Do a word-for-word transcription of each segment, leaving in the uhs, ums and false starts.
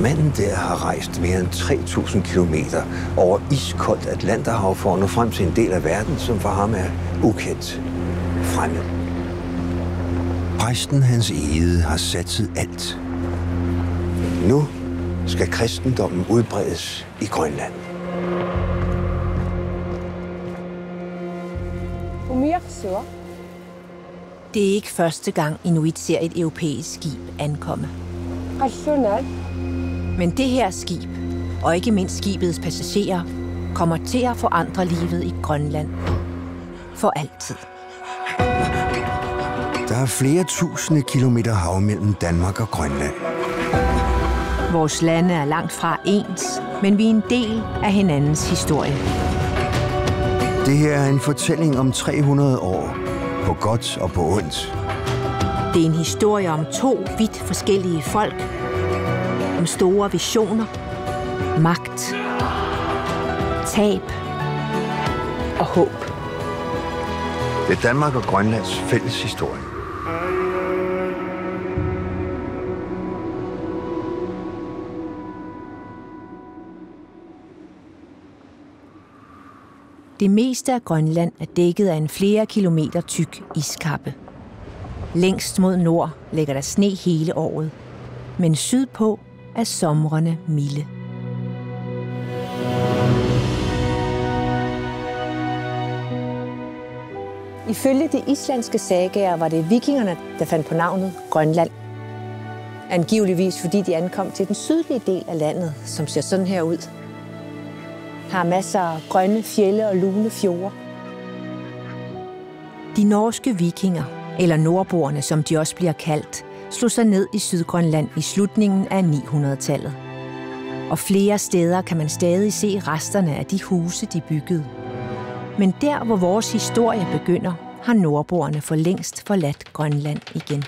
Manden der har rejst mere end tre tusind kilometer over iskoldt Atlanterhav for at nå frem til en del af verden, som for ham er ukendt, fremmed. Præsten Hans Egede har satset alt. Nu skal kristendommen udbredes i Grønland. Det er ikke første gang, Inuit ser et europæisk skib ankomme. Men det her skib, og ikke mindst skibets passagerer, kommer til at forandre livet i Grønland for altid. Der er flere tusinde kilometer hav mellem Danmark og Grønland. Vores lande er langt fra ens, men vi er en del af hinandens historie. Det her er en fortælling om tre hundrede år, på godt og på ondt. Det er en historie om to vidt forskellige folk, om store visioner, magt, tab og håb. Det er Danmark og Grønlands fælles historie. Det meste af Grønland er dækket af en flere kilometer tyk iskappe. Længst mod nord ligger der sne hele året, men sydpå er somrene milde. Ifølge de islandske sagaer var det vikingerne, der fandt på navnet Grønland. Angiveligvis fordi de ankom til den sydlige del af landet, som ser sådan her ud. Har masser af grønne fjelde og lune fjorde. De norske vikinger, eller nordboerne, som de også bliver kaldt, slog sig ned i Sydgrønland i slutningen af ni hundrede-tallet. Og flere steder kan man stadig se resterne af de huse, de byggede. Men der, hvor vores historie begynder, har nordboerne for længst forladt Grønland igen.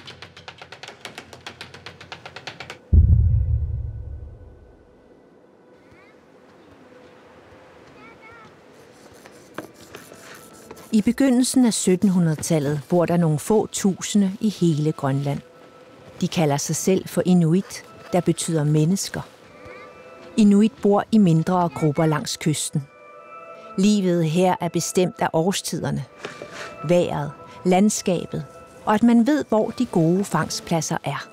I begyndelsen af sytten hundrede-tallet bor der nogle få tusinde i hele Grønland. De kalder sig selv for inuit, der betyder mennesker. Inuit bor i mindre grupper langs kysten. Livet her er bestemt af årstiderne, vejret, landskabet, og at man ved, hvor de gode fangstpladser er.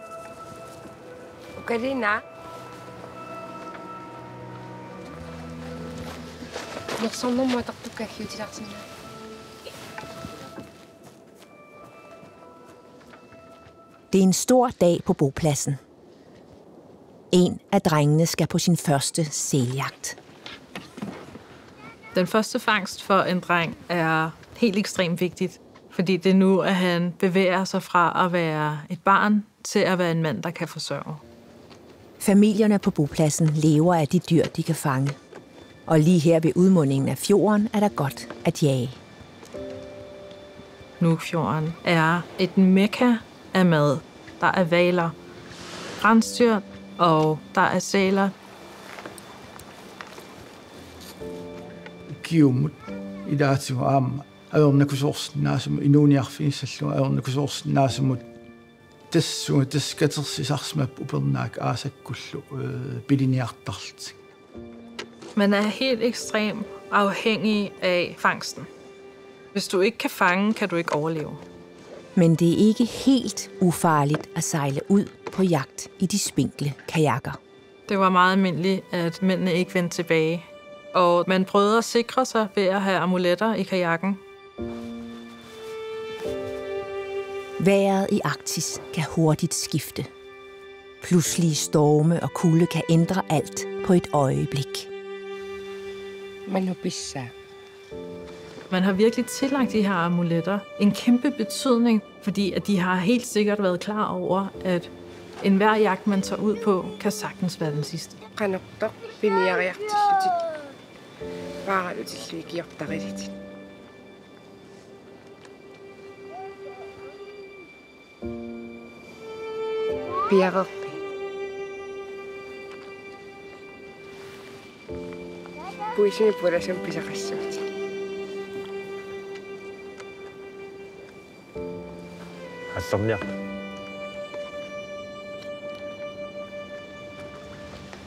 Det er en stor dag på bopladsen. En af drengene skal på sin første sæljagt. Den første fangst for en dreng er helt ekstremt vigtigt, fordi det er nu, at han bevæger sig fra at være et barn til at være en mand, der kan forsørge. Familierne på bopladsen lever af de dyr, de kan fange. Og lige her ved udmundingen af fjorden er der godt at jage. Nuukfjorden er et mekka af mad. Der er hvaler, rensdyr og der er sæler. Kiumut i dag til am ayorna kusorsinnaasum inuuniarfiissallu ayorna kusorsinnaasumut tassu taskatersisarsmap upernaak aasakkullu biliniartarlt. Man er helt ekstremt afhængig af fangsten. Hvis du ikke kan fange, kan du ikke overleve. Men det er ikke helt ufarligt at sejle ud på jagt i de spinkle kajakker. Det var meget almindeligt, at mændene ikke vendte tilbage. Og man prøvede at sikre sig ved at have amuletter i kajakken. Vejret i Arktis kan hurtigt skifte. Pludselige storme og kulde kan ændre alt på et øjeblik. Man har virkelig tillagt de her amuletter en kæmpe betydning, fordi at de har helt sikkert været klar over, at enhver jagt, man tager ud på, kan sagtens være den sidste. Puisini puhutaan sen pisakassuutti. Assomnia.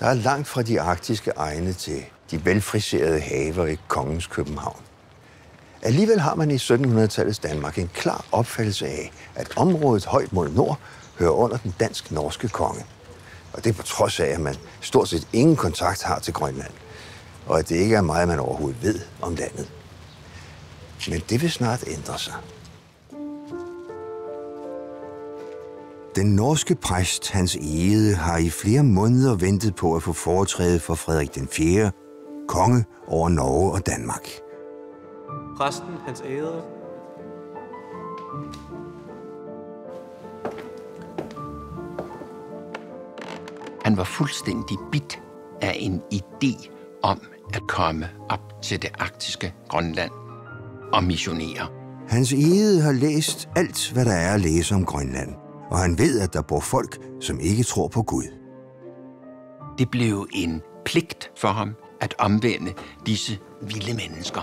Der er langt fra de arktiske egne til de velfriserede haver i kongens København. Alligevel har man i syttenhundredetallets Danmark en klar opfattelse af, at området højt mod nord hører under den dansk-norske konge. Og det er på trods af, at man stort set ingen kontakt har til Grønland, og at det ikke er meget, man overhovedet ved om landet. Men det vil snart ændre sig. Den norske præst Hans Egede har i flere måneder ventet på at få foretræde for Frederik den fjerde, konge over Norge og Danmark. Præsten Hans Egede. Han var fuldstændig bidt af en idé om at komme op til det arktiske Grønland og missionere. Hans Egede har læst alt, hvad der er at læse om Grønland, og han ved, at der bor folk, som ikke tror på Gud. Det blev en pligt for ham at omvende disse vilde mennesker.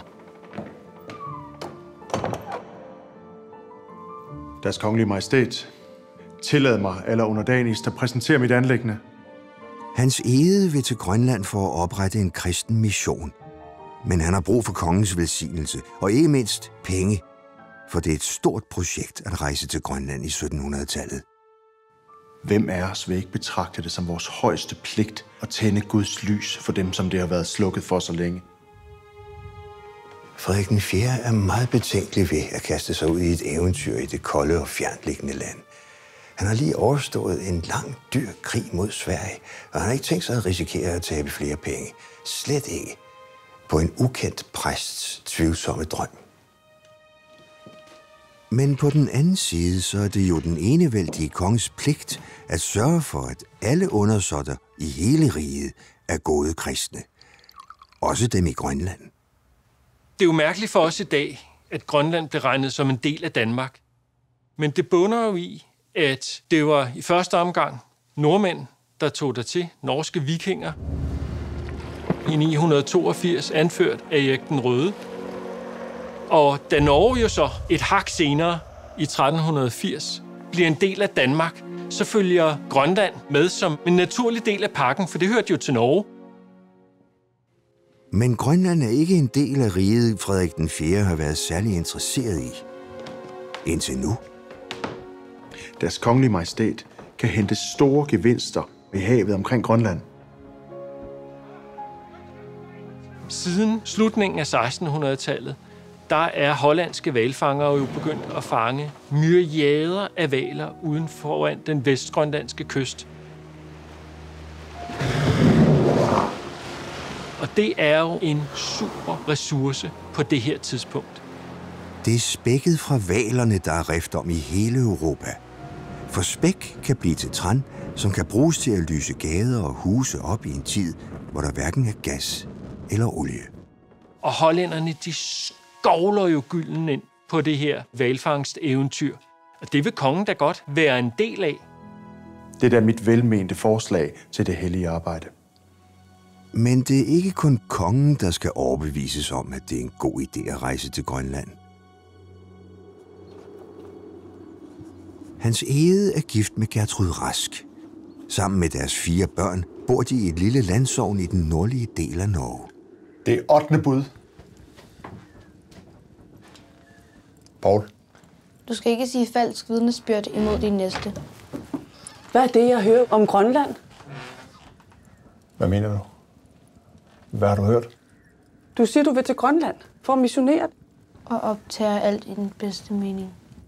Deres kongelige majestæt, tillad mig eller underdanigst at præsentere mit anliggende. Hans Egede vil til Grønland for at oprette en kristen mission. Men han har brug for kongens velsignelse, og ikke mindst penge. For det er et stort projekt at rejse til Grønland i syttenhundredetallet. Hvem af os vil ikke betragte det som vores højeste pligt at tænde Guds lys for dem, som det har været slukket for så længe? Frederik den fjerde er meget betænkelig ved at kaste sig ud i et eventyr i det kolde og fjerntliggende land. Han har lige overstået en lang, dyr krig mod Sverige, og han har ikke tænkt sig at risikere at tabe flere penge. Slet ikke på en ukendt præsts tvivlsomme drøm. Men på den anden side, så er det jo den enevældige konges pligt at sørge for, at alle undersåtter i hele riget er gode kristne. Også dem i Grønland. Det er jo mærkeligt for os i dag, at Grønland blev regnet som en del af Danmark. Men det bunder jo i, at det var i første omgang nordmænd, der tog dertil, norske vikinger, i ni hundrede toogfirs anført af Erik den Røde. Og da Norge jo så et hak senere, i tretten firs, bliver en del af Danmark, så følger Grønland med som en naturlig del af pakken, for det hørte jo til Norge. Men Grønland er ikke en del af riget, Frederik den fjerde har været særlig interesseret i. Indtil nu. Deres kongelige majestæt kan hente store gevinster ved havet omkring Grønland. Siden slutningen af sekstenhundredetallet, der er hollandske hvalfangere jo begyndt at fange myriader af hvaler uden foran den vestgrønlandske kyst. Og det er jo en super ressource på det her tidspunkt. Det er spækket fra hvalerne, der er rift om i hele Europa. For spæk kan blive til tran, som kan bruges til at lyse gader og huse op i en tid, hvor der hverken er gas eller olie. Og hollænderne, de skovler jo gylden ind på det her hvalfangsteventyr. Og det vil kongen da godt være en del af. Det er da mit velmente forslag til det hellige arbejde. Men det er ikke kun kongen, der skal overbevises om, at det er en god idé at rejse til Grønland. Hans Egede er gift med Gertrud Rask. Sammen med deres fire børn bor de i et lille landsogn i den nordlige del af Norge. Det er ottende bud. Paul. Du skal ikke sige falsk vidnesbyrd imod din næste. Hvad er det, jeg hører om Grønland? Hvad mener du? Hvad har du hørt? Du siger, du vil til Grønland for at missionere. Og optager alt i den bedste mening.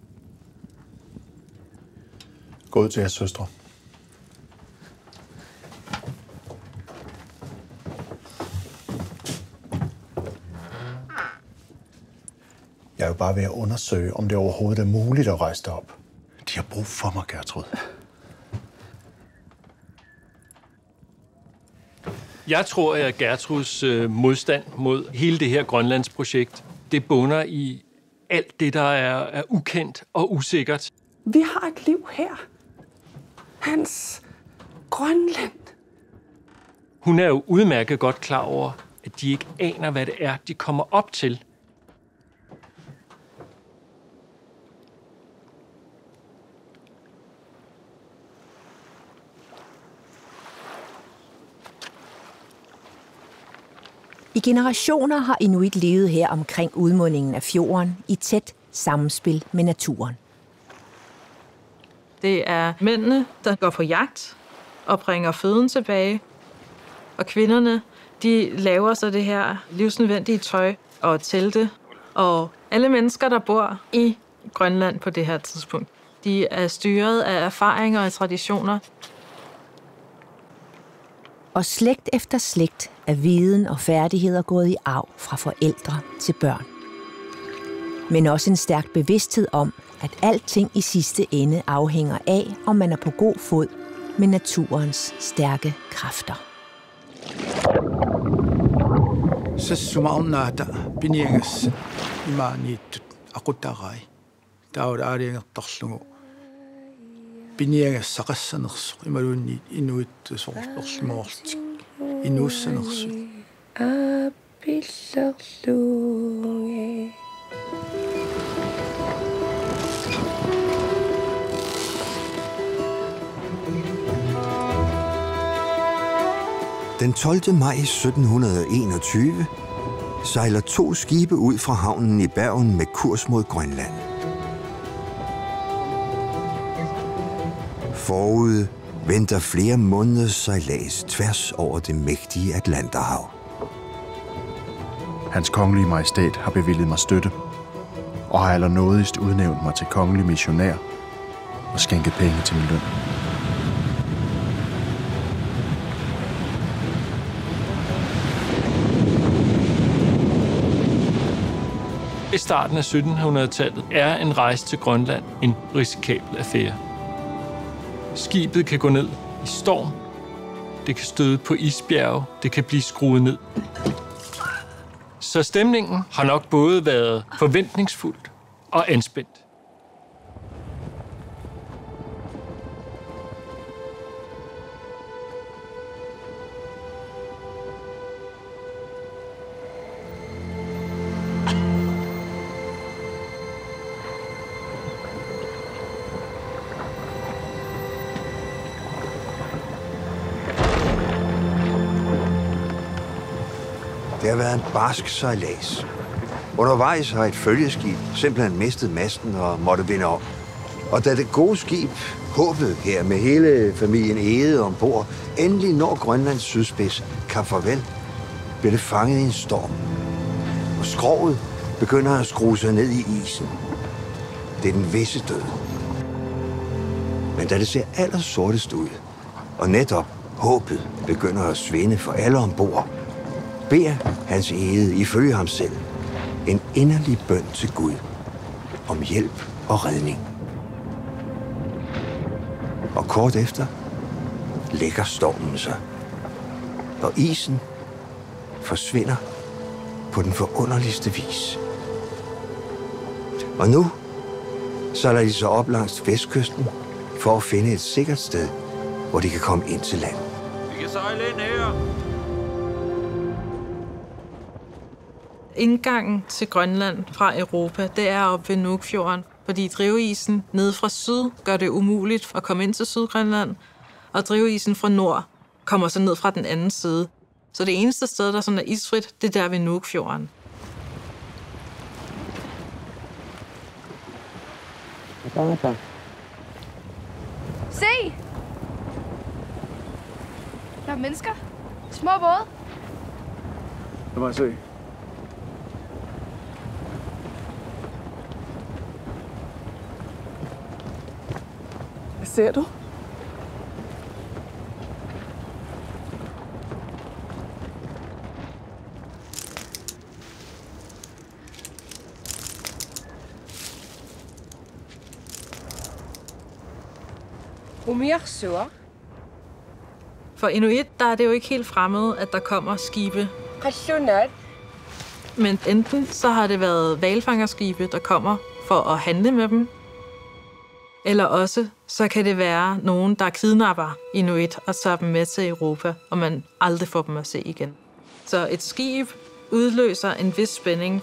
Gå ud til jeres søstre. Jeg er jo bare ved at undersøge, om det overhovedet er muligt at rejse derop. De har brug for mig, Gertrud. Jeg tror, at Gertruds øh, modstand mod hele det her Grønlandsprojekt, det bunder i alt det, der er, er ukendt og usikkert. Vi har et liv her. Hans Grønland. Hun er jo udmærket godt klar over, at de ikke aner, hvad det er, de kommer op til. I generationer har inuit levet her omkring udmundingen af fjorden i tæt samspil med naturen. Det er mændene, der går på jagt og bringer føden tilbage. Og kvinderne, de laver så det her livsnødvendige tøj og telte. Og alle mennesker, der bor i Grønland på det her tidspunkt, de er styret af erfaringer og traditioner. Og slægt efter slægt er viden og færdigheder gået i arv fra forældre til børn. Men også en stærk bevidsthed om, at alting i sidste ende afhænger af, om man er på god fod med naturens stærke kræfter. Sassumaunnaata piniangas imaaniittut aquttarai taawut aaliangertorlugu piniangas saqassanersuq imaluunniit inuittusorsorlimoorlutik inuussanersu apillerluunge. Den tolvte maj sytten enogtyve sejler to skibe ud fra havnen i Bergen med kurs mod Grønland. Forude venter flere måneders sejlads tværs over det mægtige Atlanterhav. Hans kongelige majestæt har bevilget mig støtte, og har allernådigst udnævnt mig til kongelig missionær og skænket penge til min løn. I starten af syttenhundredetallet er en rejse til Grønland en risikabel affære. Skibet kan gå ned i storm, det kan støde på isbjerge, det kan blive skruet ned. Så stemningen har nok både været forventningsfuld og anspændt. Det har været en barsk sejlads. Undervejs har et følgeskib simpelthen mistet masten og måtte vende om. Og da det gode skib, håbet her med hele familien Ede ombord, endelig når Grønlands sydspids, kan farvel, bliver det fanget i en storm. Og skroget begynder at skrue sig ned i isen. Det er den visse død. Men da det ser allersortest ud, og netop håbet begynder at svinde for alle ombord, beder Hans Ede ifølge ham selv en inderlig bøn til Gud om hjælp og redning. Og kort efter lægger stormen sig, og isen forsvinder på den forunderligste vis. Og nu sejler de så op langs vestkysten for at finde et sikkert sted, hvor de kan komme ind til land. Vi kan sejle ind her. Indgangen til Grønland fra Europa, det er op ved Nuukfjorden, fordi drivisen nede fra syd gør det umuligt at komme ind til Sydgrønland, og drivisen fra nord kommer så ned fra den anden side. Så det eneste sted, der sådan er isfrit, det er der ved Nuukfjorden. Se! Der er mennesker. Små både. Lad mig se. Hvad ser du? For inuit, der er det jo ikke helt fremmed, at der kommer skibe. Men enten så har det været hvalfangerskibe, der kommer for at handle med dem, eller også så kan det være nogen, der kidnapper inuit og tager dem med til Europa, og man aldrig får dem at se igen. Så et skib udløser en vis spænding.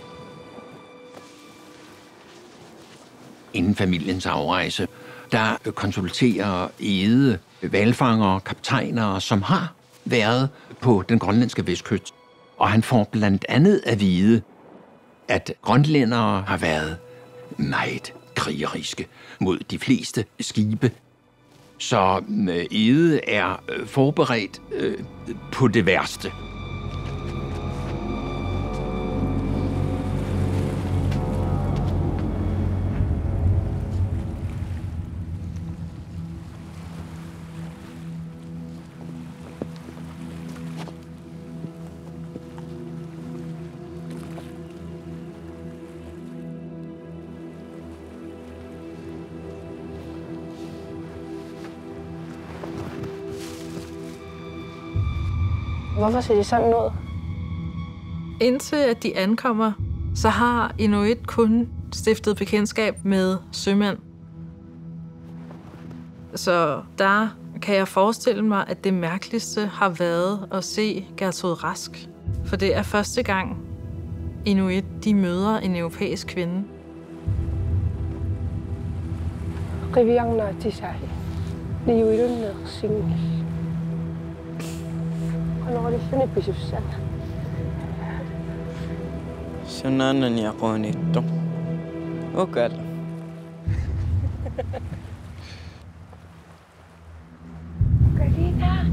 Inden familiens afrejse, der konsulterer Ede hvalfangere, kaptajner, som har været på den grønlandske vestkyst. Og han får blandt andet at vide, at grønlændere har været meget krigeriske mod de fleste skibe. Så Ede er forberedt øh, på det værste. Hvorfor ser de sådan ud? Indtil at de ankommer, så har Inuit kun stiftet bekendtskab med sømænd. Så der kan jeg forestille mig, at det mærkeligste har været at se Gertrud Rask. For det er første gang, Inuit de møder en europæisk kvinde. Sunanan yaqonitto. Okal. Karina.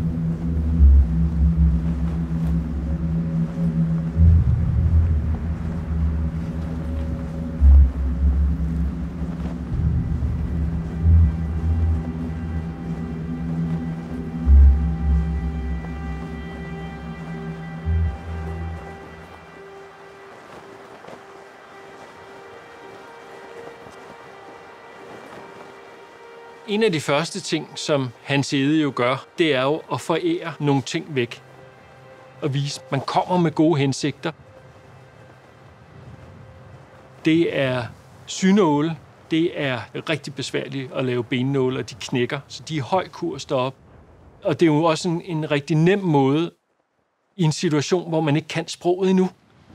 En af de første ting, som Hans Ede jo gør, det er jo at forære nogle ting væk. Og vise, at man kommer med gode hensigter. Det er synåle. Det er rigtig besværligt at lave bennåle, og de knækker, så de er høj kurs deroppe. Og det er jo også en, en rigtig nem måde i en situation, hvor man ikke kan sproget endnu.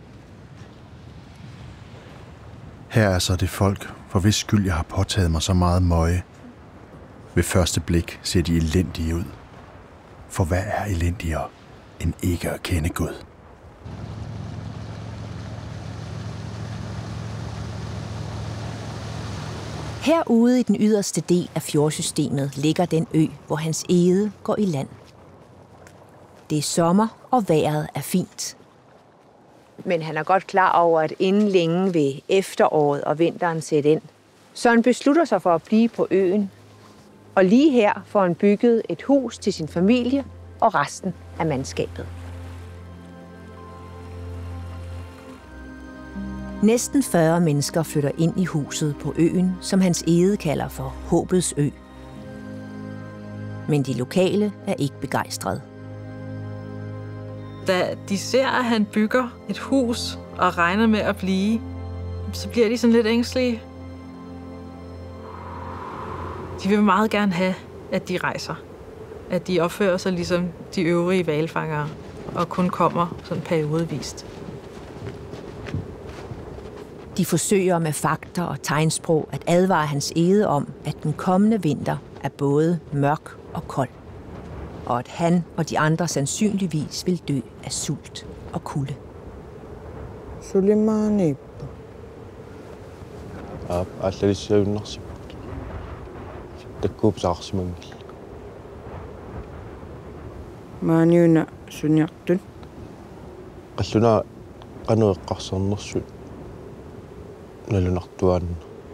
Her er så det folk, for hvis skyld jeg har påtaget mig så meget møje. Ved første blik ser de elendige ud. For hvad er elendigere end ikke at kende Gud? Herude i den yderste del af fjordsystemet ligger den ø, hvor Hans Ede går i land. Det er sommer, og vejret er fint. Men han er godt klar over, at inden længe vil efteråret og vinteren sætte ind. Så han beslutter sig for at blive på øen. Og lige her får han bygget et hus til sin familie og resten af mandskabet. Næsten fyrre mennesker flytter ind i huset på øen, som Hans Ede kalder for Håbets Ø. Men de lokale er ikke begejstrede. Da de ser, at han bygger et hus og regner med at blive, så bliver de sådan lidt ængstelige. De vil meget gerne have, at de rejser. At de opfører sig ligesom de øvrige hvalfangere og kun kommer sådan periodevist. De forsøger med fakter og tegnsprog at advare Hans Ede om, at den kommende vinter er både mørk og kold. Og at han og de andre sandsynligvis vil dø af sult og kulde. Sulimani. Ab allissuunnersi. Takkuupsaarsimangil. Maaniuna suniartun. Qalluna qanueqqarsernersu. Nalunartuan.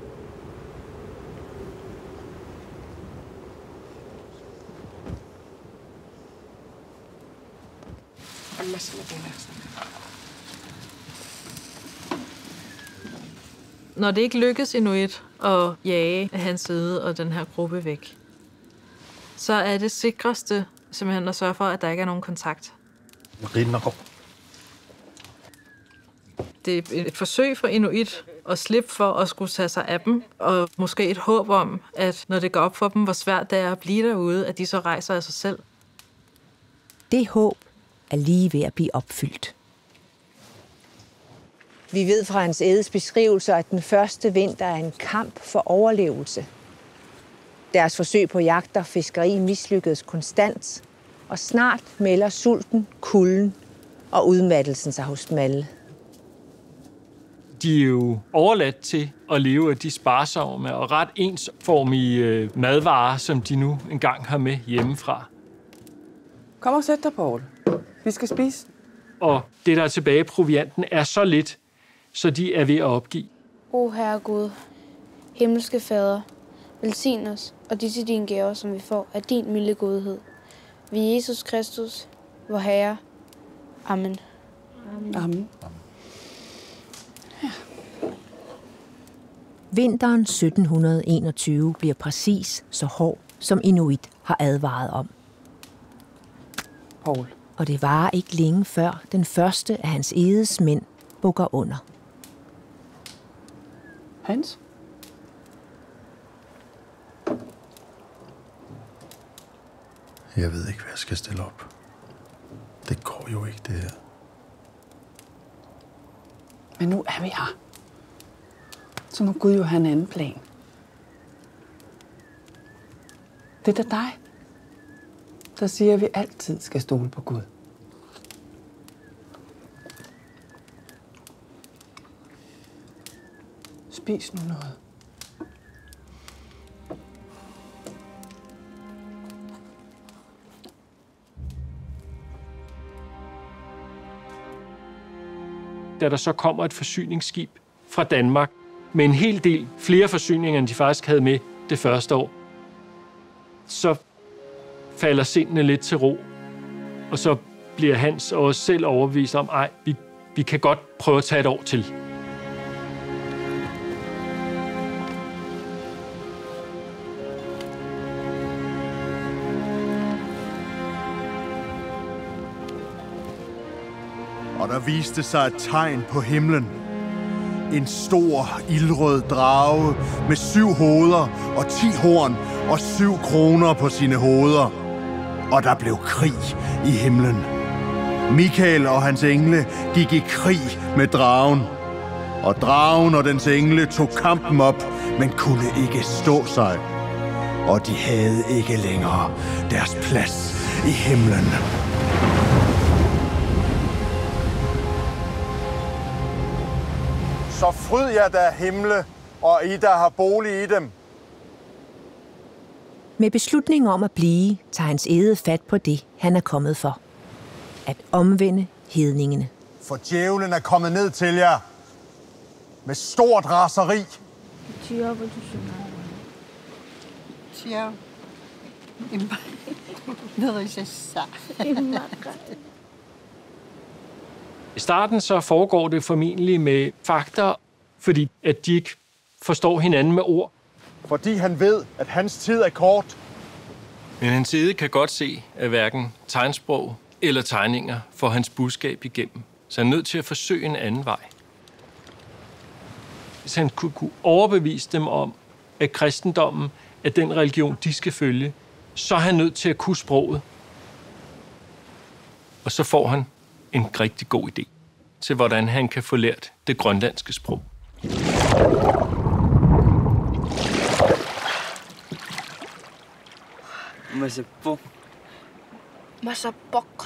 Når det ikke lykkes Inuit at jage Hans Ede og den her gruppe væk, så er det sikreste simpelthen at sørge for, at der ikke er nogen kontakt. Det er et forsøg for Inuit at slippe for at skulle tage sig af dem, og måske et håb om, at når det går op for dem, hvor svært det er at blive derude, at de så rejser af sig selv. Det håb er lige ved at blive opfyldt. Vi ved fra Hans Edes beskrivelser, at den første vinter er en kamp for overlevelse. Deres forsøg på jagt og fiskeri mislykkedes konstant, og snart melder sulten, kulden og udmattelsen sig hos dem alle. De er jo overladt til at leve af de sparsomme og ret ensformige madvarer, som de nu engang har med hjemmefra. Kom og sæt dig, Poul. Vi skal spise. Og det, der er tilbage i provianten, er så lidt, så de er ved at opgive. O Herre Gud, himmelske Fader, velsign os og disse dine gaver, som vi får af din milde godhed. Ved Jesus Kristus, vor Herre. Amen. Amen. Amen. Ja. Vinteren sytten enogtyve bliver præcis så hård, som Inuit har advaret om. Poul. Og det varer ikke længe før den første af hans edes mænd bukker under. Hans? Jeg ved ikke, hvad jeg skal stille op. Det går jo ikke, det her. Men nu er vi her. Så må Gud jo have en anden plan. Det er da dig, der siger, at vi altid skal stole på Gud. Spis nu noget. Da der så kommer et forsyningsskib fra Danmark med en hel del flere forsyninger, end de faktisk havde med det første år, så falder sindene lidt til ro. Og så bliver Hans også selv overbevist om, ej, vi, vi kan godt prøve at tage et år til. Og der viste sig et tegn på himlen. En stor, ildrød drage med syv hoveder og ti horn og syv kroner på sine hoveder. Og der blev krig i himlen. Mikael og hans engle gik i krig med dragen. Og dragen og dens engle tog kampen op, men kunne ikke stå sig. Og de havde ikke længere deres plads i himlen. Så fryd jer der himle, og I, der har bolig i dem. Med beslutningen om at blive, tager hans ede fat på det, han er kommet for. At omvende hedningene. For djævlen er kommet ned til jer med stort raseri. I starten så foregår det formentlig med fakta, fordi at de ikke forstår hinanden med ord. Fordi han ved, at hans tid er kort. Men hans ede kan godt se, at hverken tegnsprog eller tegninger får hans budskab igennem. Så han er nødt til at forsøge en anden vej. Hvis han kunne, kunne overbevise dem om, at kristendommen er den religion, de skal følge, så er han nødt til at kunne sproget. Og så får han en rigtig god idé til, hvordan han kan få lært det grønlandske sprog. Masapok. Masapok.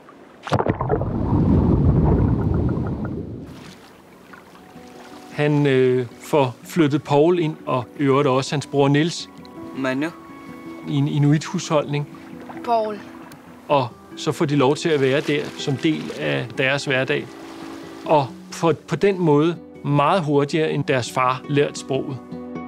Han øh, får flyttet Poul ind, og øvrigt også hans bror Niels. Manu. I en inuit-husholdning. Poul. Og så får de lov til at være der som del af deres hverdag. Og for, på den måde meget hurtigere end deres far lært sproget.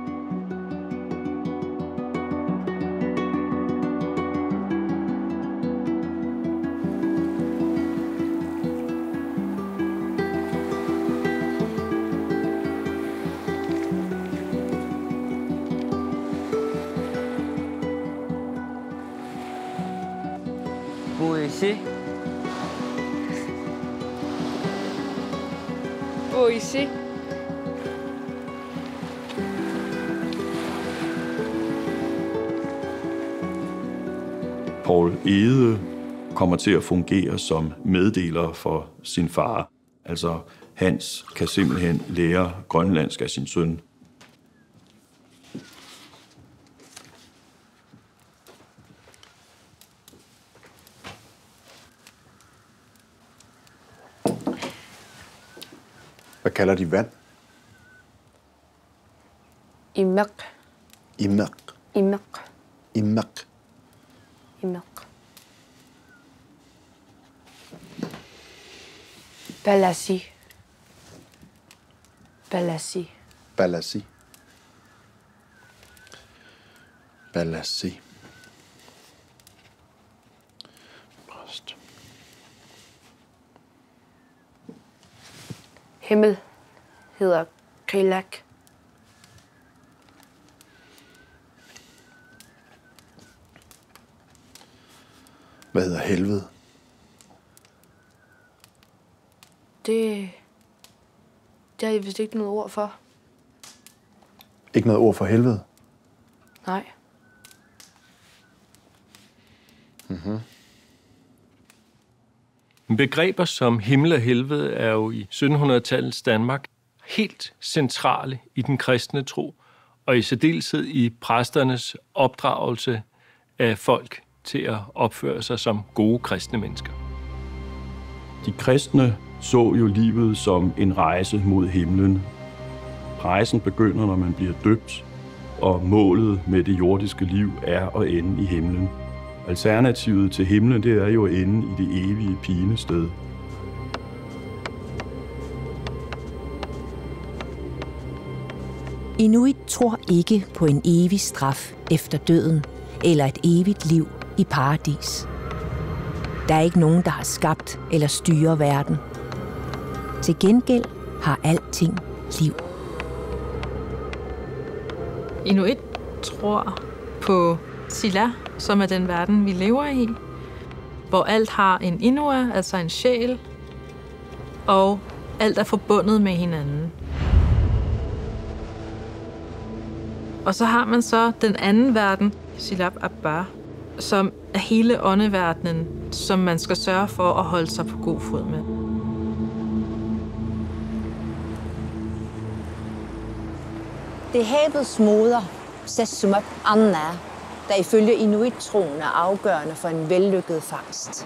Poesi. Poesi. Poul Ede kommer til at fungere som meddeler for sin far. Altså Hans kan simpelthen lære grønlandsk af sin søn. kalder de vand? Imaq. Imaq. Imaq. Imaq. Imaq. Balasi. Balasi. Balasi. Balasi. Præst. Himmel hedder Qilak. Hvad hedder helvede? Det, det har I vist ikke noget ord for. Ikke noget ord for helvede? Nej. Mhm. Begreber som himmel og helvede er jo i syttenhundredetallets Danmark helt centrale i den kristne tro, og i særdeleshed i præsternes opdragelse af folk til at opføre sig som gode kristne mennesker. De kristne så jo livet som en rejse mod himlen. Rejsen begynder, når man bliver døbt, og målet med det jordiske liv er at ende i himlen. Alternativet til himlen, det er jo at ende i det evige pinested. Inuit tror ikke på en evig straf efter døden eller et evigt liv i paradis. Der er ikke nogen, der har skabt eller styrer verden. Til gengæld har alting liv. Inuit tror på Sila, som er den verden, vi lever i, hvor alt har en inua, altså en sjæl, og alt er forbundet med hinanden. Og så har man så den anden verden, Silab Abba, som er hele åndeverdenen, som man skal sørge for at holde sig på god fod med. Det er havets moder, Sessumap Anna, der ifølge inuit-troen er afgørende for en vellykket fangst.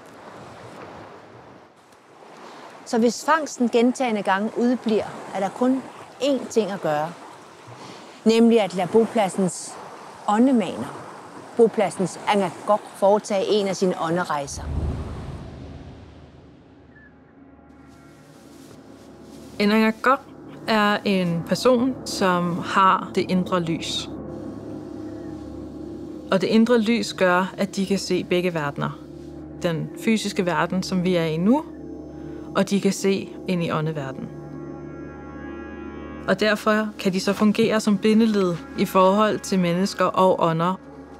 Så hvis fangsten gentagne gange udbliver, er der kun én ting at gøre. Nemlig at lade bopladsens åndemaner, bopladsens Angakok, foretage en af sine ånderejser. En Angakok er en person, som har det indre lys. Og det indre lys gør, at de kan se begge verdener. Den fysiske verden, som vi er i nu, og de kan se ind i åndeverdenen. Og derfor kan de så fungere som bindeled i forhold til mennesker og ånder.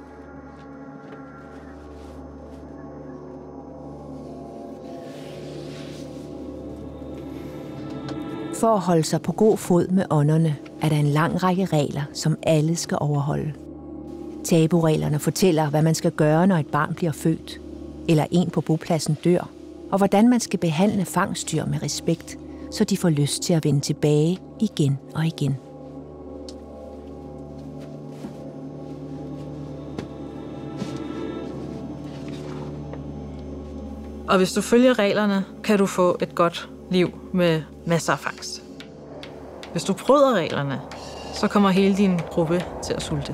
For at holde sig på god fod med ånderne, er der en lang række regler, som alle skal overholde. Tabureglerne fortæller, hvad man skal gøre, når et barn bliver født, eller en på bopladsen dør, og hvordan man skal behandle fangstdyr med respekt, så de får lyst til at vende tilbage igen og igen. Og hvis du følger reglerne, kan du få et godt liv med masser af fangst. Hvis du bryder reglerne, så kommer hele din gruppe til at sulte.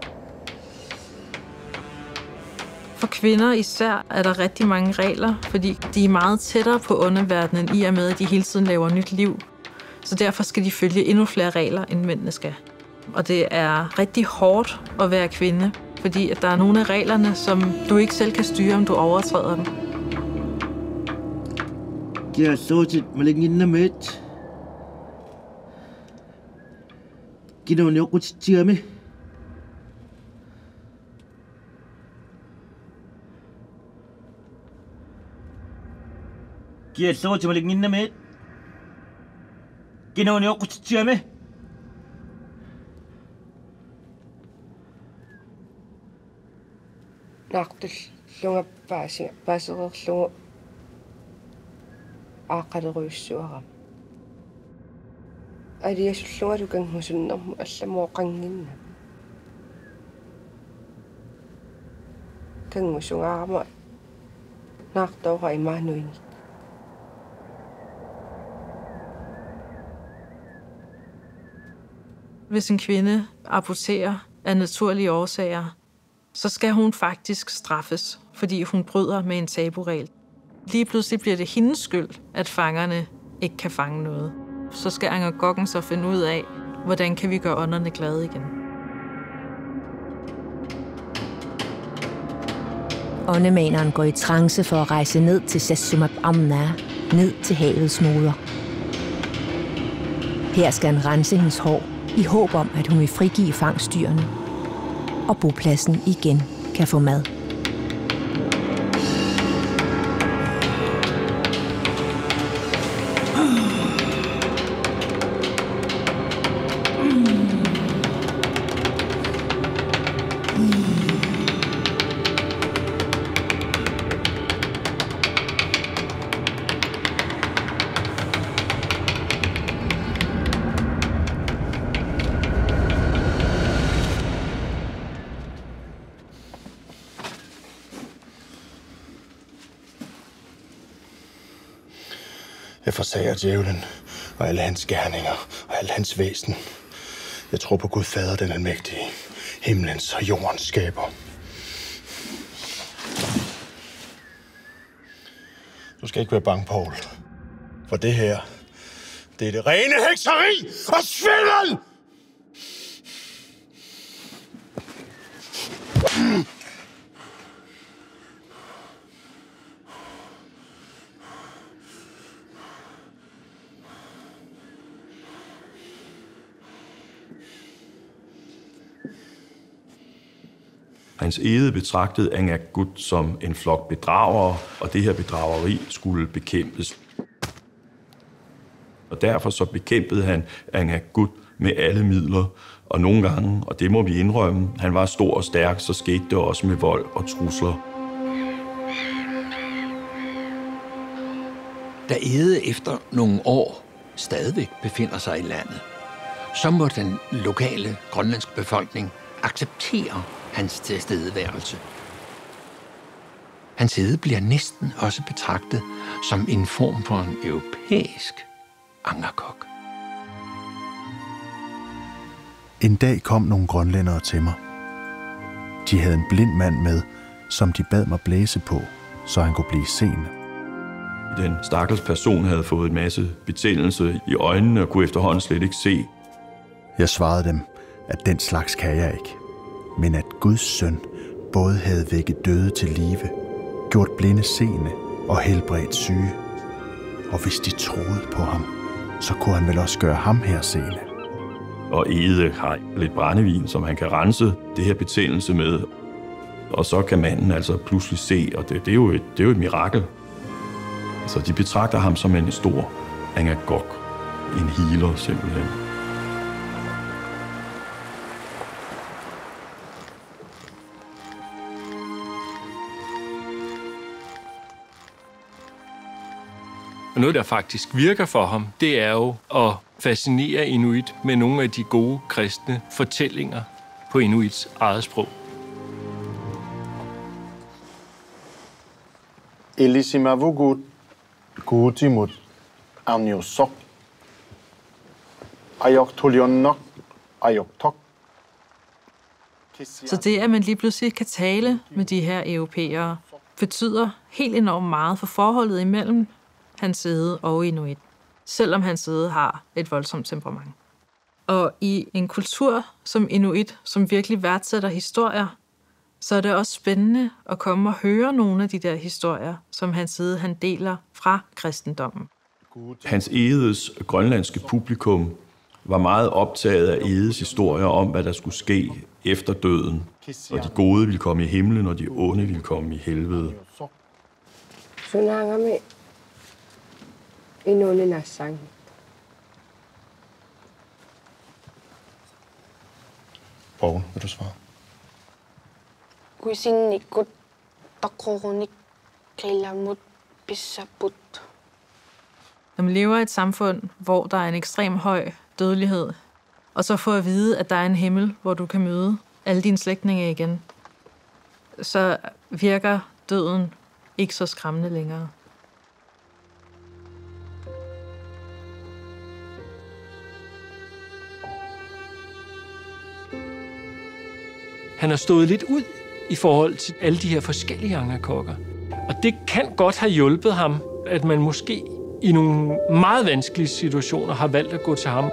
For kvinder især er der rigtig mange regler, fordi de er meget tættere på åndeverdenen i og med, at de hele tiden laver nyt liv. Så derfor skal de følge endnu flere regler, end mændene skal. Og det er rigtig hårdt at være kvinde, fordi at der er nogle af reglerne, som du ikke selv kan styre, om du overtræder dem. Jeg så til malingin na met. Ginaw niyo ko tsiyame. Jeg så til malingin na met. Ginaw niyo ko tsiyame. Naqtul lunga paasi paasiqerlugu ааққалеруйуссуарам алиассуллугалу кангусуннэрму алламооқангинна кангусунгаарама наартоора имаануини Hvis en kvinde aborterer af naturlige årsager, så skal hun faktisk straffes, fordi hun bryder med en taburegel. Lige pludselig bliver det hendes skyld, at fangerne ikke kan fange noget. Så skal Angakokken så finde ud af, hvordan kan vi gøre ånderne glade igen. Åndemaneren går i trance for at rejse ned til Sessumab Amna, ned til havets moder. Her skal han rense hendes hår, i håb om, at hun vil frigive fangstdyrene, og bopladsen igen kan få mad. Jeg forsager djævlen og alle hans gerninger og alle hans væsen. Jeg tror på Gud Fader, den almægtige, himlens og jordens skaber. Du skal ikke være bange, Paul. For det her, det er det rene hekseri og svindel! Hans ede betragtede Angakut som en flok bedragere, og det her bedrageri skulle bekæmpes. Og derfor så bekæmpede han Angakut med alle midler, og nogle gange, og det må vi indrømme, han var stor og stærk, så skete det også med vold og trusler. Da Ede efter nogle år stadigvæk befinder sig i landet, så må den lokale grønlandske befolkning acceptere hans tilstedeværelse. Hans Ede bliver næsten også betragtet som en form for en europæisk Angakok. En dag kom nogle grønlændere til mig. De havde en blind mand med, som de bad mig blæse på, så han kunne blive seende. Den stakkels person havde fået en masse betændelse i øjnene og kunne efterhånden slet ikke se. Jeg svarede dem, at den slags kan jeg ikke, men at Guds søn både havde vækket døde til live, gjort blinde seende og helbredt syge. Og hvis de troede på ham, så kunne han vel også gøre ham her seende. Og Ede har lidt brændevin, som han kan rense det her betændelse med. Og så kan manden altså pludselig se, og det, det, er, jo et, det er jo et mirakel. Så de betragter ham som en stor Angakok, en healer simpelthen. Og noget, der faktisk virker for ham, det er jo at fascinere inuit med nogle af de gode kristne fortællinger på inuits eget sprog. Elisimavugut guutimut amniusok ayoktulionnok ayoktok. Så det, at man lige pludselig kan tale med de her europæere, betyder helt enormt meget for forholdet imellem Hans Ede og inuit, selvom Hans Ede har et voldsomt temperament. Og i en kultur som inuit, som virkelig værdsætter historier, så er det også spændende at komme og høre nogle af de der historier, som Hans Ede han deler fra kristendommen. Hans Edes grønlandske publikum var meget optaget af Edes historier om, hvad der skulle ske efter døden. Og de gode ville komme i himlen, og de onde ville komme i helvede. Sunangami inone nasang. Poul, vil du svare? Kuisinikut taqorunik qilamut bissaput. Når man lever i et samfund, hvor der er en ekstrem høj dødelighed, og så får at vide, at der er en himmel, hvor du kan møde alle dine slægtninge igen, så virker døden ikke så skræmmende længere. han har stået lidt ud i forhold til alle de her forskellige angerkokker. Og det kan godt have hjulpet ham, at man måske i nogle meget vanskelige situationer har valgt at gå til ham.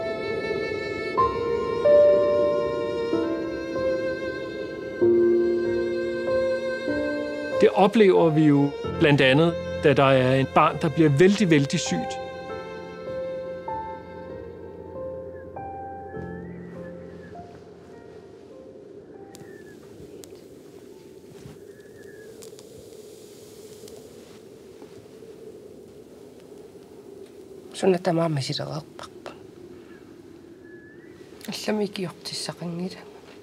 Det oplever vi jo blandt andet, da der er et barn, der bliver vældig, vældig sygt. Sunna tamama siraqarparpa. Allami kiortissaqangila.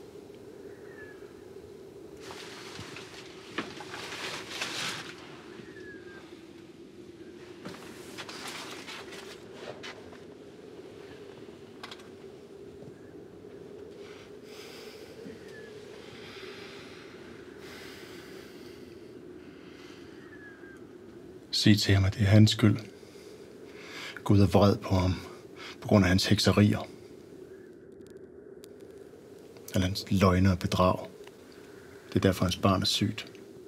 Sig til ham, at det er hans skyld. Gud er vred på ham på grund af hans hekserier. Eller hans løgne og bedrag. Det er derfor, hans barn er sygt.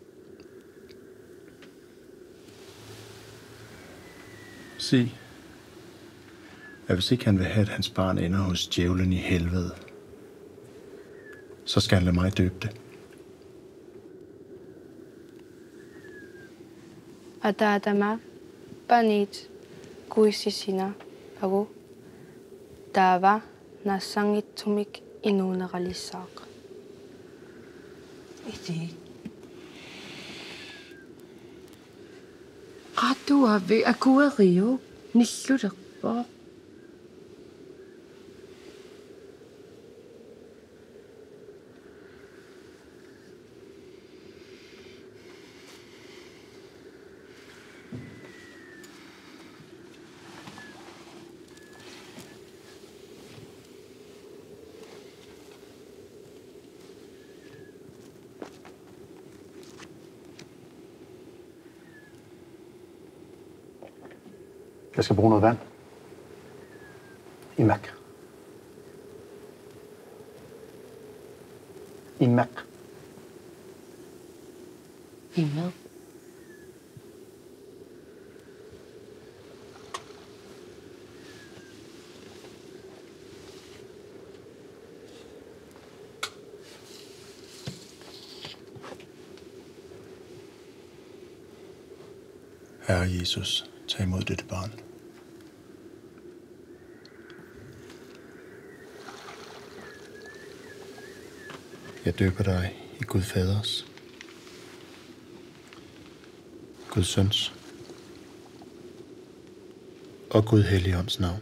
Sig, at hvis ikke han vil have, at hans barn ender hos djævlen i helvede, så skal han lade mig døbe det. Adadama banit kuisisina ago dava nasangittumik inuneralissaaq. Iti. Qatua ve akuerio nillulerpaa. Jeg skal bruge noget vand. Imak. Imak. Imak. Herre Jesus, tag imod dette barn. Jeg døber dig i Gud Faders, Guds Søns og Gud Helligånds navn.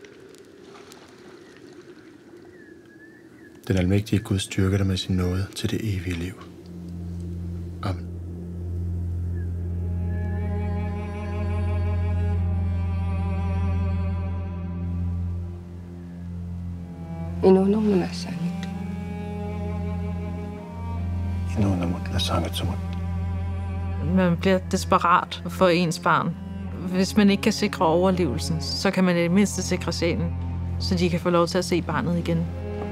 Den almægtige Gud styrker dig med sin nåde til det evige liv. Amen. Inuunnermunassaanit. Inuunnermunassaanit. Man bliver desperat for ens barn. Hvis man ikke kan sikre overlevelsen, så kan man i det mindste sikre sjælen, så de kan få lov til at se barnet igen.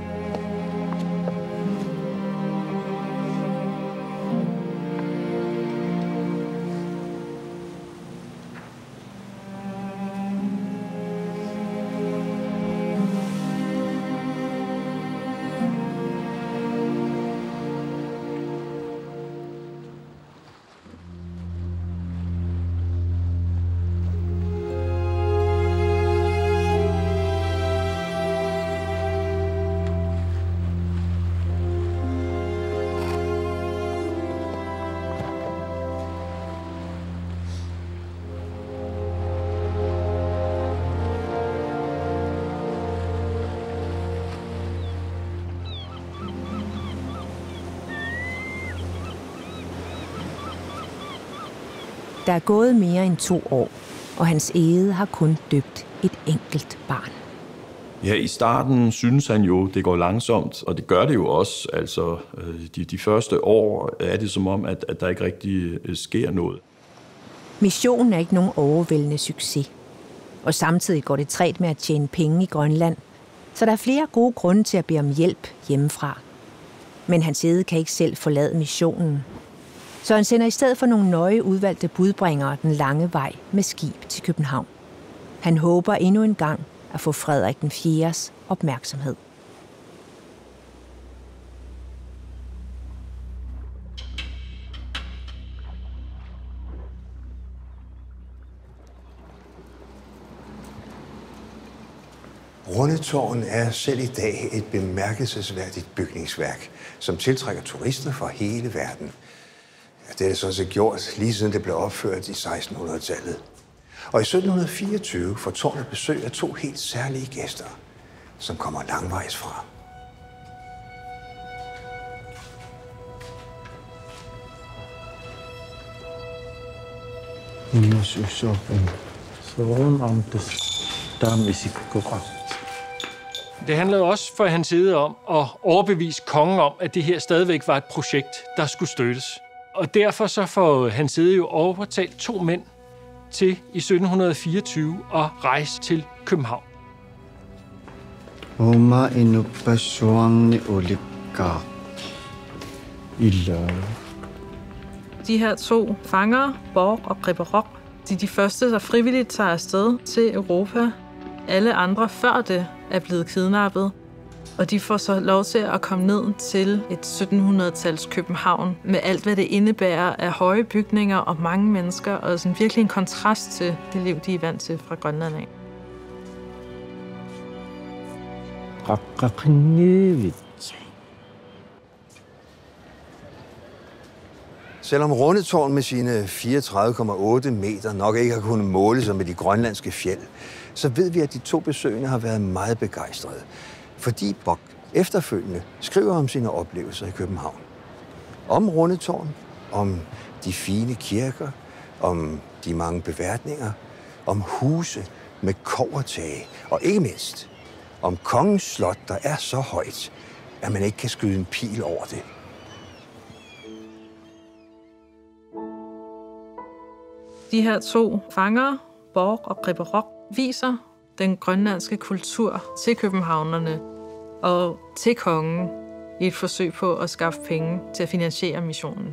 Der er gået mere end to år, og hans æde har kun døbt et enkelt barn. Ja, i starten synes han jo, det går langsomt, og det gør det jo også. Altså, de, de første år er det som om, at, at der ikke rigtig sker noget. Missionen er ikke nogen overvældende succes. Og samtidig går det træt med at tjene penge i Grønland, så der er flere gode grunde til at bede om hjælp hjemmefra. Men Hans Egede kan ikke selv forlade missionen. Så han sender i stedet for nogle nøje udvalgte budbringere den lange vej med skib til København. Han håber endnu en gang at få Frederik den fjerdes opmærksomhed. Rundetårn er selv i dag et bemærkelsesværdigt bygningsværk, som tiltrækker turister fra hele verden. Ja, det er det sådan set gjort, lige siden det blev opført i sekstenhundredetallet. Og i sytten fireogtyve får tårnet besøg af to helt særlige gæster, som kommer langvejs fra. Det handlede også for Hans Egede om at overbevise kongen om, at det her stadigvæk var et projekt, der skulle støttes. Og derfor så får Hans Egede jo overtalt to mænd til i sytten fireogtyve at rejse til København. Oma inupasuangne olikka. Illa. De her to fanger, Borg og Gribberok, de er de første, der frivilligt tager afsted til Europa. Alle andre før det er blevet kidnappet, og de får så lov til at komme ned til et syttenhundredetals København med alt, hvad det indebærer af høje bygninger og mange mennesker, og sådan virkelig en kontrast til det liv, de er vant til fra Grønland af. Selvom Rundetårn med sine fireogtredive komma otte meter nok ikke har kunnet måle sig med de grønlandske fjeld, så ved vi, at de to besøgende har været meget begejstrede, fordi Bock efterfølgende skriver om sine oplevelser i København. Om Rundetårn, om de fine kirker, om de mange beværtninger, om huse med kobbertage, og ikke mindst om kongens slot, der er så højt, at man ikke kan skyde en pil over det. De her to fanger, Borg og Gribberok, viser den grønlandske kultur til københavnerne og til kongen i et forsøg på at skaffe penge til at finansiere missionen.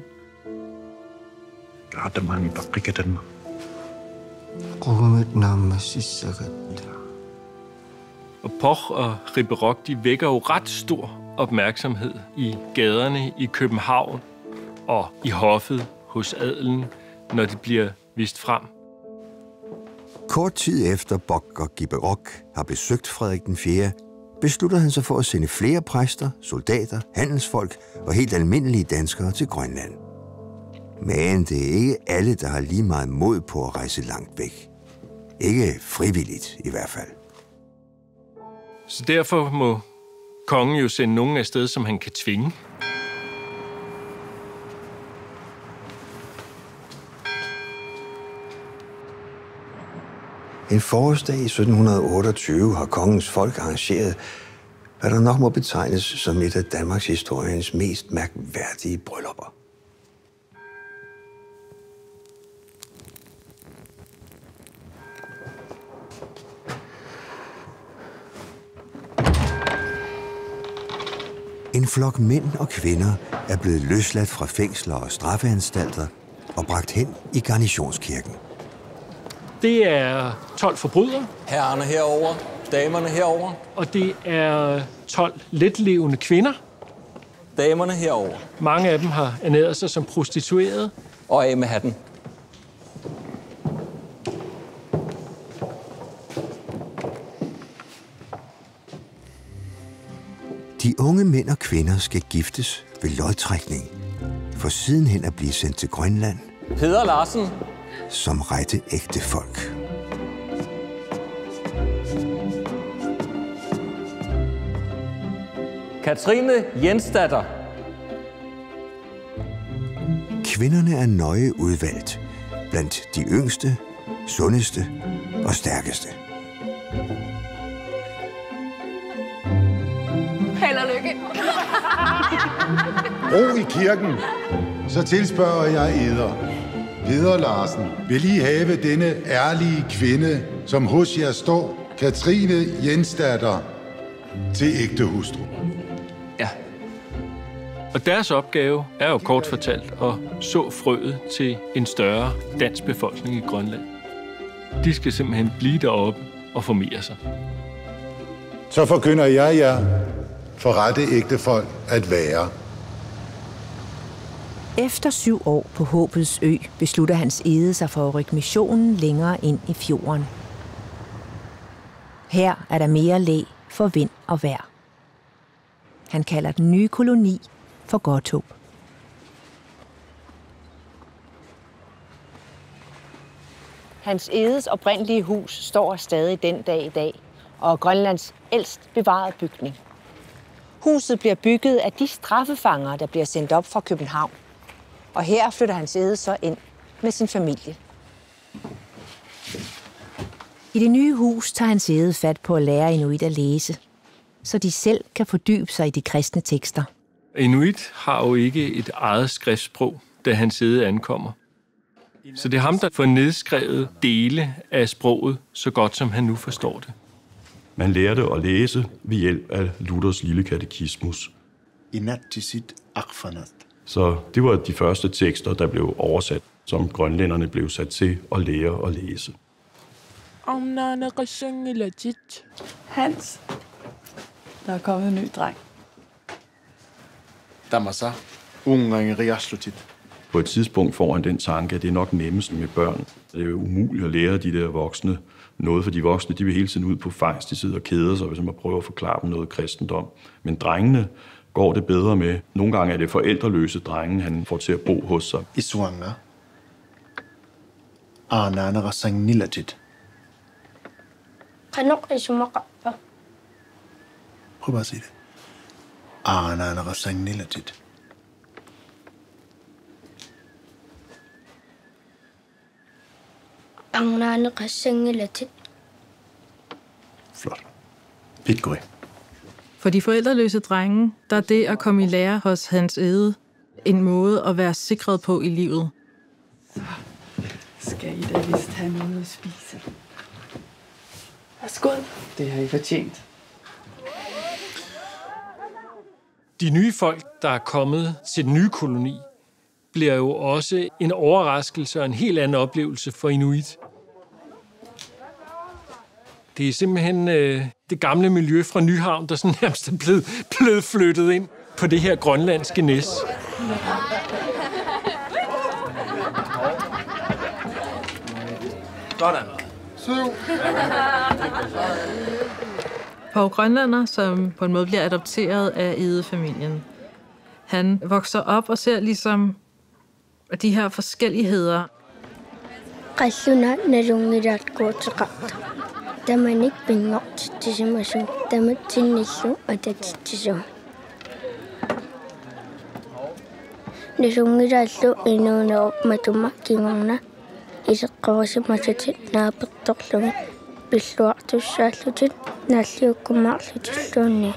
Og Borg og Gribberok, de vækker jo ret stor opmærksomhed i gaderne i København og i hoffet hos adelen, når de bliver vist frem. Kort tid efter Bock og Gribberok har besøgt Frederik den fjerde, beslutter han sig for at sende flere præster, soldater, handelsfolk og helt almindelige danskere til Grønland. Men det er ikke alle, der har lige meget mod på at rejse langt væk. Ikke frivilligt i hvert fald. Så derfor må kongen jo sende nogen afsted, som han kan tvinge. En forårsdag i sytten otteogtyve har kongens folk arrangeret, hvad der nok må betegnes som et af Danmarks historiens mest mærkværdige bryllupper. En flok mænd og kvinder er blevet løsladt fra fængsler og straffeanstalter og bragt hen i Garnisonskirken. Det er tolv forbrydere. Herrerne herover, damerne herover. Og det er tolv letlevende kvinder. Damerne herover. Mange af dem har ernæret sig som prostituerede. Og af med hatten. De unge mænd og kvinder skal giftes ved lodtrækning, for sidenhen at blive sendt til Grønland. Peder Larsen. Som rette ægte folk. Katrine Jensdatter. Kvinderne er nøje udvalgt blandt de yngste, sundeste og stærkeste. Held og lykke. Ro i kirken, så tilspørger jeg eder. Peder Larsen, vil I have denne ærlige kvinde, som hos jer står, Katrine Jensdatter, til ægte hustru? Ja. Og deres opgave er jo kort fortalt at så frøet til en større dansk befolkning i Grønland. De skal simpelthen blive deroppe og formere sig. Så forkynder jeg jer for rette ægtefolk at være. Efter syv år på Håbets Ø beslutter Hans Egede sig for at rykke missionen længere ind i fjorden. Her er der mere læ for vind og vejr. Han kalder den nye koloni for Godthåb. Hans Egedes oprindelige hus står stadig den dag i dag, og er Grønlands ældst bevarede bygning. Huset bliver bygget af de straffefanger, der bliver sendt op fra København. Og her flytter Hans Egede så ind med sin familie. I det nye hus tager Hans Egede fat på at lære inuit at læse, så de selv kan fordybe sig i de kristne tekster. Inuit har jo ikke et eget skriftsprog, da Hans Egede ankommer. Så det er ham, der får nedskrevet dele af sproget, så godt som han nu forstår det. Man lærte at læse ved hjælp af Luthers lille katekismus. Inattisit akfanat. Så det var de første tekster, der blev oversat, som grønlænderne blev sat til at lære og læse. Hans, der er kommet en ny dreng. Damasa, unge riaslutit. På et tidspunkt får han den tanke, at det er nok nemmest med børn. Det er jo umuligt at lære de der voksne noget, for de voksne de vil hele tiden ud på fejs, de sidder og keder sig, hvis man prøver at forklare dem noget kristendom. Men drengene går det bedre med. Nogle gange er det forældreløse drenge, han får til at bo hos sig. Iswanga. Anana rasang nilatit. Kanok isumaqappa. Prøv bare at sige det. Anana rasang nilatit. Anana rasang nilatit. Flot. Pitgøj. For de forældreløse drenge, der er det at komme i lære hos Hans Egede en måde at være sikret på i livet. Så skal I da vist have noget at spise. Værsgo. Det har I fortjent. De nye folk, der er kommet til den nye koloni, bliver jo også en overraskelse og en helt anden oplevelse for inuit. Det er simpelthen øh, det gamle miljø fra Nyhavn, der sådan nærmest er blevet, blevet flyttet ind på det her grønlandske næs. Sådan. Poul Grønlander, som på en måde bliver adopteret af Egede-familien. Han vokser op og ser ligesom de her forskelligheder. Qalluna nalungilaat kuutiqarta. Tamanik pinngortittisimasuun tamatsinnissu atatittisuu. Nalungilaallu inuunerup matuma kingorna iseqqavasimasatit naapertorlugi pilluartussaallutit naalliukkumaarlutilluunni.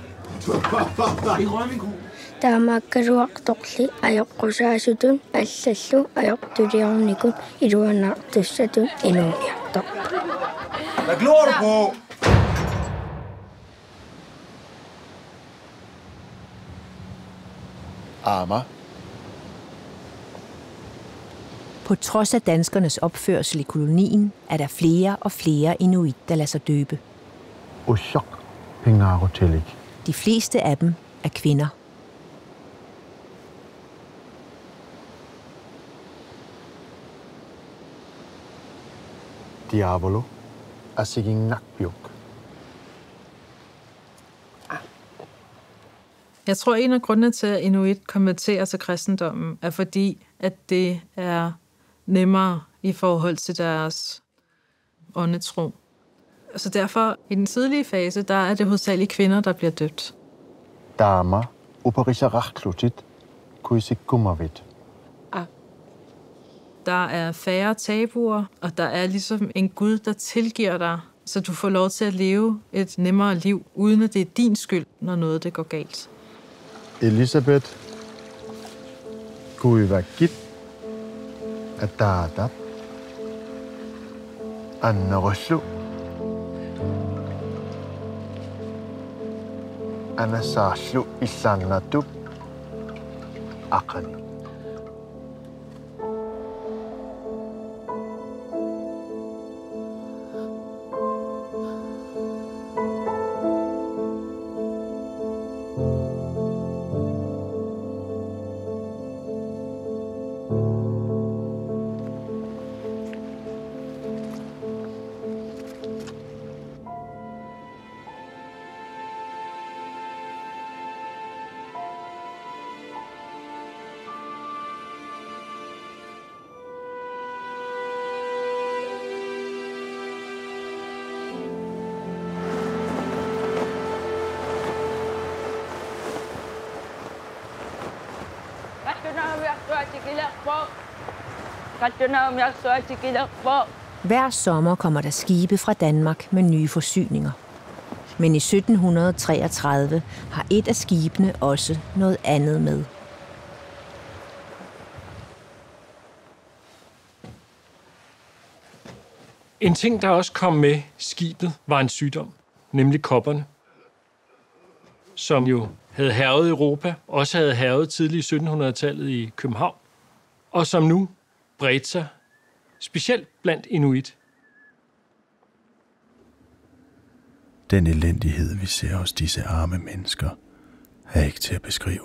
Taamaakkaluartorli ajoqqusaasutun allallu ajoqtuliornikun iluanaartussatun inuuniartor. Hvad glor du på? Ama. På trods af danskernes opførsel i kolonien, er der flere og flere inuit, der lader sig døbe. Ushok pingarotelik. De fleste af dem er kvinder. Diavolo asigingakbiok. Jeg tror, en af grundene til, at inuit konverterer til kristendommen, er fordi, at det er nemmere i forhold til deres åndetro. Så derfor, i den tidlige fase, der er det hovedsageligt kvinder, der bliver døbt. Dama uparisarachlutit kuisikkumavit. Der er færre tabuer, og der er ligesom en Gud, der tilgiver dig, så du får lov til at leve et nemmere liv, uden at det er din skyld, når noget det går galt. Elisabeth kuivakit atatat annarosu anasaallu illanatup akani. Hver sommer kommer der skibe fra Danmark med nye forsyninger. Men i sytten treogtredive har et af skibene også noget andet med. En ting, der også kom med skibet, var en sygdom, nemlig kopperne, som jo havde hærget Europa, også havde hærget tidligt i syttenhundredetallet i København, og som nu bredte sig, specielt blandt inuit. Den elendighed, vi ser hos disse arme mennesker, er ikke til at beskrive.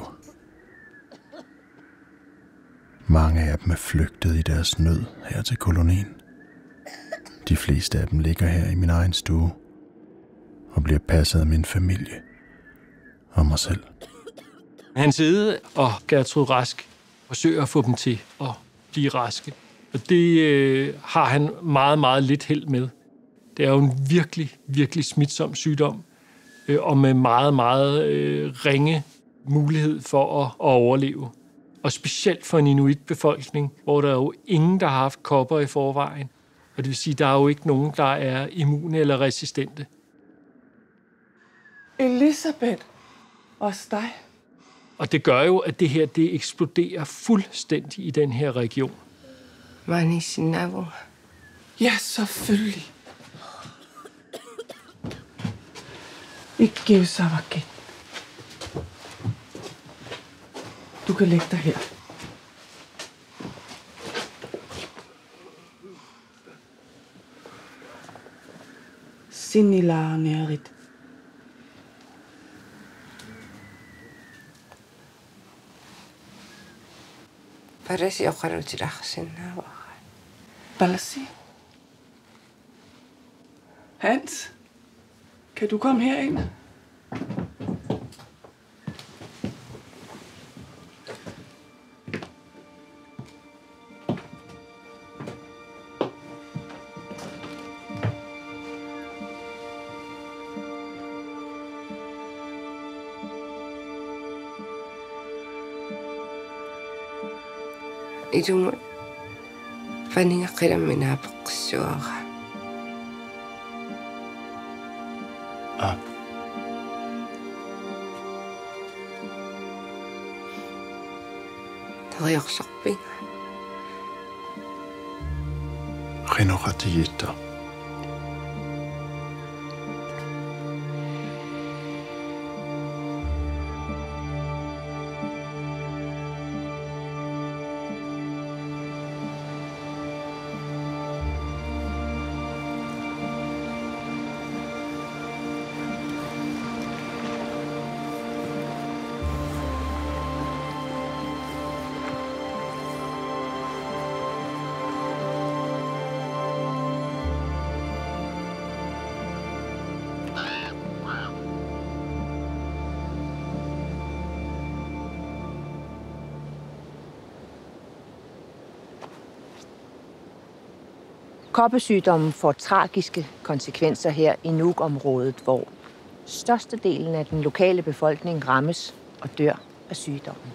Mange af dem er flygtet i deres nød her til kolonien. De fleste af dem ligger her i min egen stue og bliver passet af min familie og mig selv. Hans Ede og Gertrud Rask forsøger at få dem til at blive raske. Og det øh, har han meget, meget lidt held med. Det er jo en virkelig, virkelig smitsom sygdom, øh, og med meget, meget øh, ringe mulighed for at, at overleve. Og specielt for en inuitbefolkning, hvor der er jo ingen, der har haft kopper i forvejen. Og det vil sige, der er jo ikke nogen, der er immune eller resistente. Elisabeth, også dig. Og det gør jo, at det her det eksploderer fuldstændig i den her region. Ja, selvfølgelig. Ikke savaket. Du kan lægge dig her. Sinila nerit. Parasi oqarutilaxsinnaava. Balasi. Hans, kan du komme herind? Idum fanninga qilamina peqqissuaga. Ah. Tariaqsorpinga. Qinuqatigitta. Koppesygdommen får tragiske konsekvenser her i Nuuk-området, hvor størstedelen af den lokale befolkning rammes og dør af sygdommen.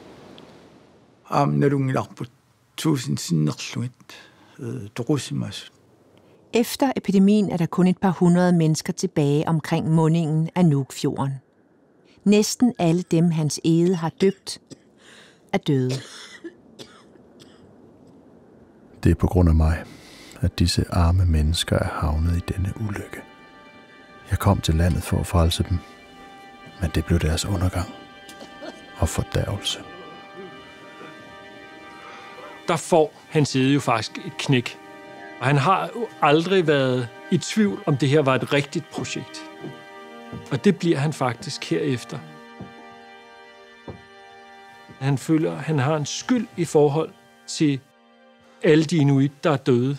Efter epidemien er der kun et par hundrede mennesker tilbage omkring mundingen af Nuukfjorden. Næsten alle dem, Hans Ede har døbt, er døde. Det er på grund af mig, at disse arme mennesker er havnet i denne ulykke. Jeg kom til landet for at frelse dem, men det blev deres undergang og fordærvelse. der får hans hede jo faktisk et knæk. Og han har jo aldrig været i tvivl, om det her var et rigtigt projekt. Og det bliver han faktisk herefter. Han føler, at han har en skyld i forhold til alle de inuit, der er døde.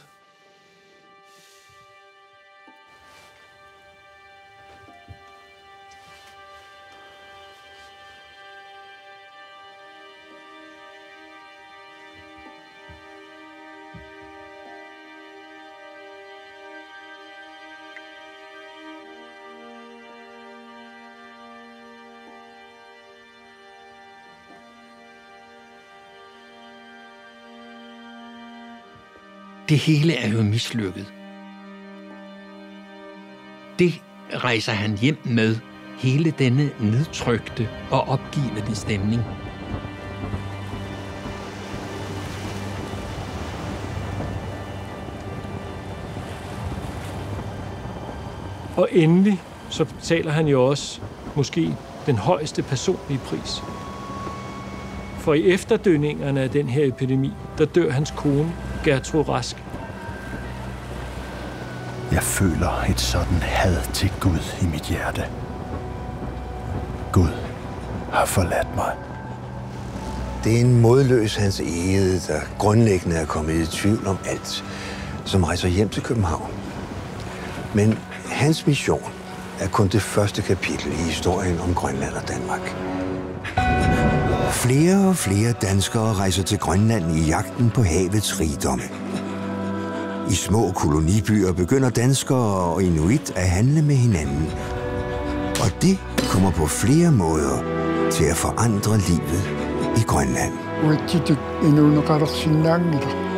Det hele er jo mislykket. Det rejser han hjem med, hele denne nedtrykte og opgivende stemning. Og endelig så betaler han jo også måske den højeste personlige pris. For i efterdønningerne af den her epidemi, der dør hans kone, Gertrud Rask. Jeg føler et sådan had til Gud i mit hjerte. Gud har forladt mig. Det er en modløs Hans Egede, der grundlæggende er kommet i tvivl om alt, som rejser hjem til København. Men hans mission er kun det første kapitel i historien om Grønland og Danmark. Flere og flere danskere rejser til Grønland i jagten på havets rigdomme. I små kolonibyer begynder danskere og inuit at handle med hinanden. Og det kommer på flere måder til at forandre livet i Grønland.